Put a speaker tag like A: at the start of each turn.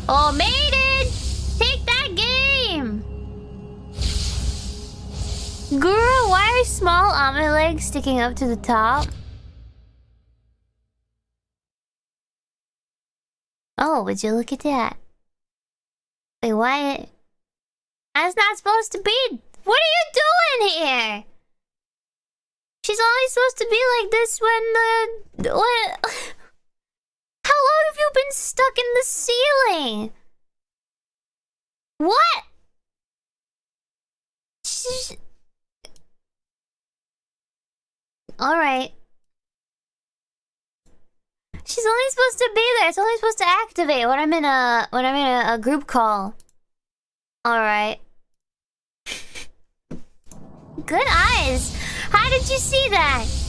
A: Oh, maiden! Take that game! Guru, why are small armor legs sticking up to the top? Oh, would you look at that? Wait, why? That's not supposed to be. What are you doing here? She's only supposed to be like this when the... What? How long have you been stuck in the ceiling? What? Alright. She's only supposed to be there. It's only supposed to activate when I'm in a group call. Alright. Good eyes. How did you see that?